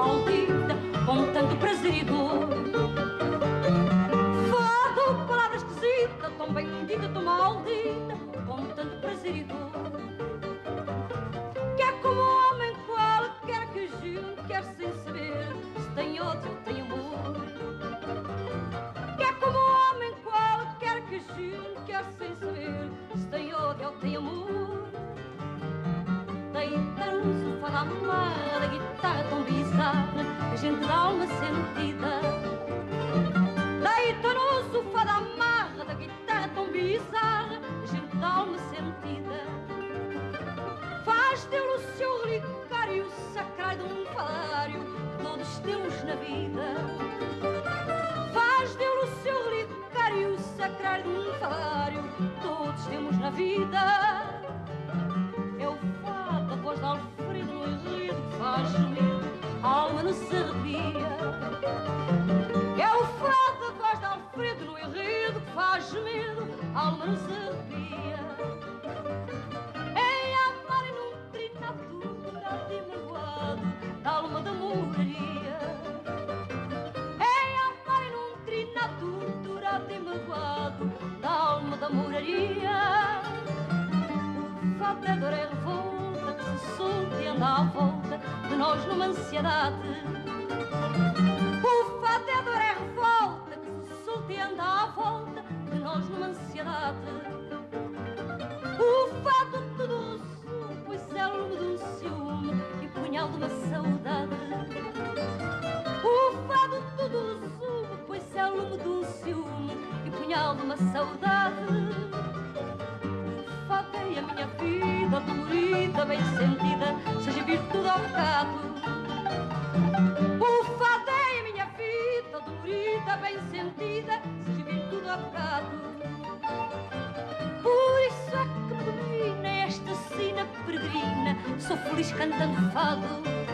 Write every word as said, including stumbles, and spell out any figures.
maldita, com tanto prazer e dor. Fado, palavra esquisita, tão bendita, tão maldita, com tanto prazer e dor. Que é como um homem qualquer que junte, quer sem saber se tem ódio ou tem amor. Que é como um homem qualquer que junte, quer sem saber se tem ódio ou tem amor. Deitar no sofá da amarra, da guitarra tão bizarra, a gente dá alma sentida. Deitar no sofá da amarra, da guitarra tão bizarra, a gente dá alma sentida. Faz dele o seu relicário, sacrário de um falário que todos temos na vida. Faz dele o seu relicário, sacrário de um falário que todos temos na vida. É o fado, a voz de Alfredo no enredo que faz medo, a alma não se arrepia. É o fado, a voz de Alfredo no enredo que faz medo, a alma não se arrepia. É amar em um trinato durado e magoado da alma da moraria. É amar em um trinato durado e magoado da alma da moraria. O fado é dor, é revolta que se solta e anda à volta de nós numa ansiedade. O fado é dor, é revolta que se solta e anda à volta de nós numa ansiedade. O fado tudo resume, pois é lume de um ciúme e punhal de uma saudade. O fado tudo resume, pois é lume de um ciúme e punhal de uma saudade. Fadei a minha vida dolorida, bem sentida, seja virtude ou pecado. O fadei a minha vida dolorida, bem sentida, seja virtude ou pecado. Por isso é que me domina esta sina peregrina, sou feliz cantando fado.